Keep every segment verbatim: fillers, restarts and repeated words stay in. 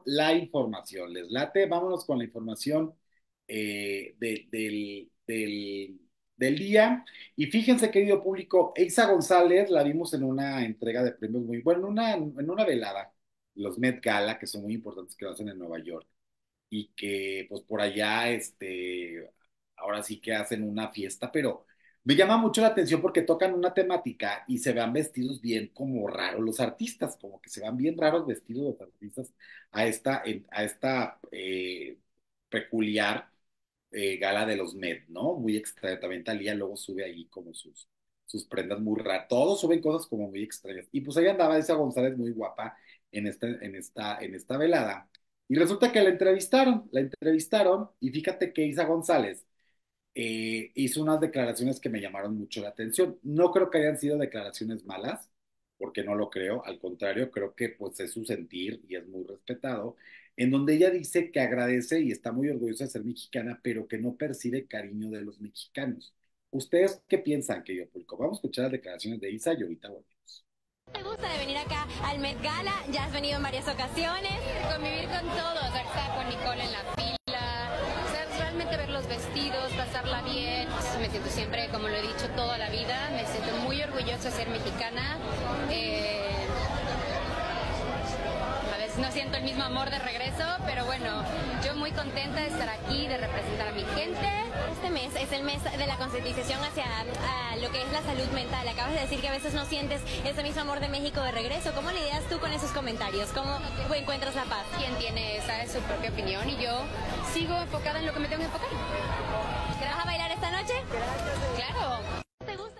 la información. ¿Les late? Vámonos con la información eh, de- del, del, del día. Y fíjense, querido público, Eiza González la vimos en una entrega de premios muy, bueno, en una, en una velada, los Met Gala, que son muy importantes que lo hacen en Nueva York y que pues por allá, este, ahora sí que hacen una fiesta, pero me llama mucho la atención porque tocan una temática y se van vestidos bien como raros los artistas, como que se van bien raros vestidos los artistas a esta, a esta eh, peculiar eh, gala de los Met, ¿no? Muy extraña. También Talía luego sube ahí como sus, sus prendas muy raras. Todos suben cosas como muy extrañas. Y pues ahí andaba esa González muy guapa en esta, en esta, en esta velada. Y resulta que la entrevistaron, la entrevistaron, y fíjate que Isa González eh, hizo unas declaraciones que me llamaron mucho la atención. No creo que hayan sido declaraciones malas, porque no lo creo, al contrario, creo que pues es su sentir y es muy respetado, en donde ella dice que agradece y está muy orgullosa de ser mexicana, pero que no percibe cariño de los mexicanos. ¿Ustedes qué piensan, que yo público? Vamos a escuchar las declaraciones de Isa y ahorita volvemos. ¿Te gusta de venir acá al Met Gala? Ya has venido en varias ocasiones. Convivir con todos, estar con Nicole en la fila, o sea, realmente ver los vestidos, pasarla bien. Me siento siempre, como lo he dicho toda la vida, me siento muy orgullosa de ser mexicana. Eh, a veces no siento el mismo amor de regreso, pero bueno, yo muy contenta de estar aquí, de representar a mi gente. Este mes es el mes de la concientización hacia a lo que es la salud mental. Acabas de decir que a veces no sientes ese mismo amor de México de regreso. ¿Cómo lidias tú con esos comentarios? ¿Cómo encuentras la paz? Quien tiene esa es su propia opinión y yo sigo enfocada en lo que me tengo que enfocar. ¿Te vas a bailar esta noche? Claro. ¿Te gusta?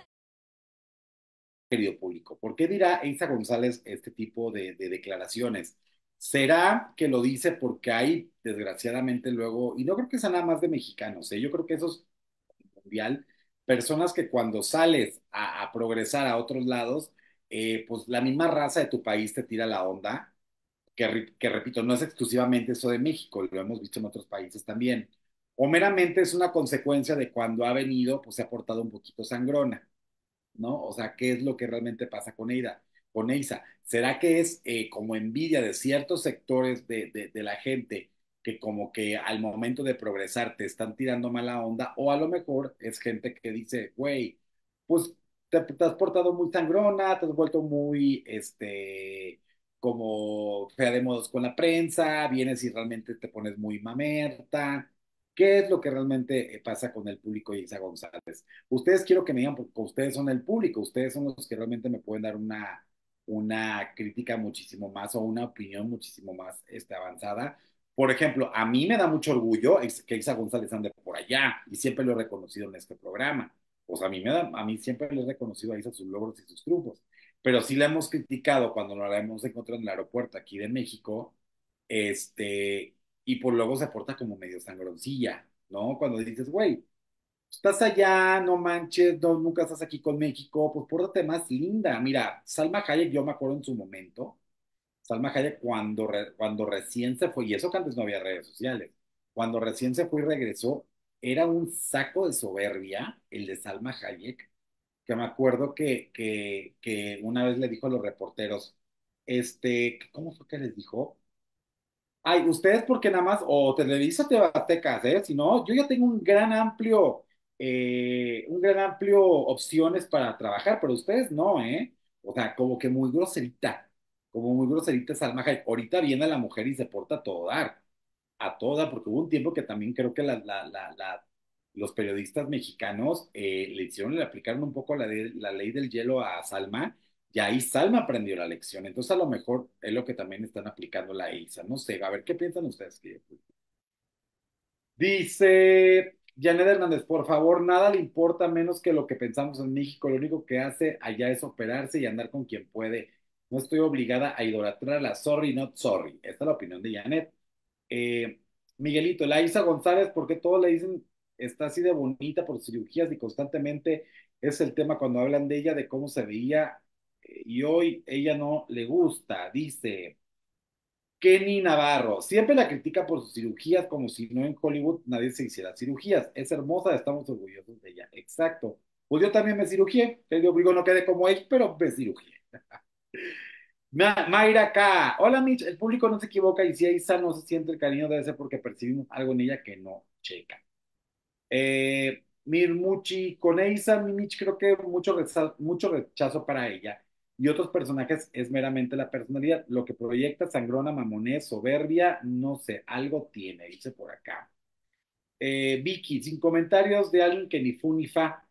Querido público, ¿por qué dirá Eiza González este tipo de, de declaraciones? ¿Será que lo dice porque hay, desgraciadamente, luego, y no creo que sea nada más de mexicanos, ¿eh? Yo creo que eso es mundial, personas que cuando sales a, a progresar a otros lados, eh, pues la misma raza de tu país te tira la onda, que, que repito, no es exclusivamente eso de México, lo hemos visto en otros países también, o meramente es una consecuencia de cuando ha venido, pues se ha portado un poquito sangrona, ¿no? O sea, ¿qué es lo que realmente pasa con Eida, con Eisa? ¿Será que es eh, como envidia de ciertos sectores de, de, de la gente que como que al momento de progresar te están tirando mala onda? O a lo mejor es gente que dice, güey, pues te, te has portado muy sangrona, te has vuelto muy, este, como fea de modos con la prensa, vienes y realmente te pones muy mamerta. ¿Qué es lo que realmente eh, pasa con el público de Isa González? Ustedes quiero que me digan, porque ustedes son el público, ustedes son los que realmente me pueden dar una, una crítica muchísimo más o una opinión muchísimo más este, avanzada. Por ejemplo, a mí me da mucho orgullo que Isa González ande por allá y siempre lo he reconocido en este programa. Pues a mí, me da, a mí siempre le he reconocido a Isa sus logros y sus triunfos. Pero sí la hemos criticado cuando nos la hemos encontrado en el aeropuerto aquí de México, este, y por luego se porta como medio sangroncilla, ¿no? Cuando dices, güey, estás allá, no manches, no, nunca estás aquí con México, pues pórtate más linda. Mira, Salma Hayek, yo me acuerdo en su momento, Salma Hayek cuando, re- cuando recién se fue, y eso que antes no había redes sociales, cuando recién se fue y regresó, era un saco de soberbia el de Salma Hayek, que me acuerdo que, que, que una vez le dijo a los reporteros, este, ¿cómo fue que les dijo? Ay, ustedes porque nada más, o Televisa o te Aztecas, ¿eh? Si no, yo ya tengo un gran amplio, eh, un gran amplio opciones para trabajar, pero ustedes no, ¿eh? O sea, como que muy groserita, como muy groserita Salma Hayek. Ahorita viene la mujer y se porta a todo dar, a toda, porque hubo un tiempo que también creo que la, la, la, la- los periodistas mexicanos eh, le hicieron, le aplicaron un poco la, de- la ley del hielo a Salma, y ahí Salma aprendió la lección. Entonces, a lo mejor es lo que también están aplicando la I S A. No sé, a ver, ¿qué piensan ustedes? Que- Dice Janet Hernández, por favor, nada le importa menos que lo que pensamos en México. Lo único que hace allá es operarse y andar con quien puede. No estoy obligada a idolatrar a la sorry, not sorry. Esta es la opinión de Janet. Eh, Miguelito, la Isa González, porque todos le dicen está así de bonita por cirugías y constantemente es el tema cuando hablan de ella, de cómo se veía eh, y hoy ella no le gusta, dice Kenny Navarro, siempre la critica por sus cirugías como si no en Hollywood nadie se hiciera cirugías, es hermosa, estamos orgullosos de ella, exacto, pues yo también me cirugié, te digo, no quedé como él, pero me cirugié. Ma- Mayra K. Hola Mitch, el público no se equivoca y si Isa no se siente el cariño debe ser porque percibimos algo en ella que no checa. Eh, Mirmuchi, con Eisa, Mitch creo que mucho, reza- mucho rechazo para ella y otros personajes es meramente la personalidad. Lo que proyecta sangrona, mamonés, soberbia, no sé, algo tiene, dice por acá. Eh, Vicky, sin comentarios de alguien que ni fu ni fa.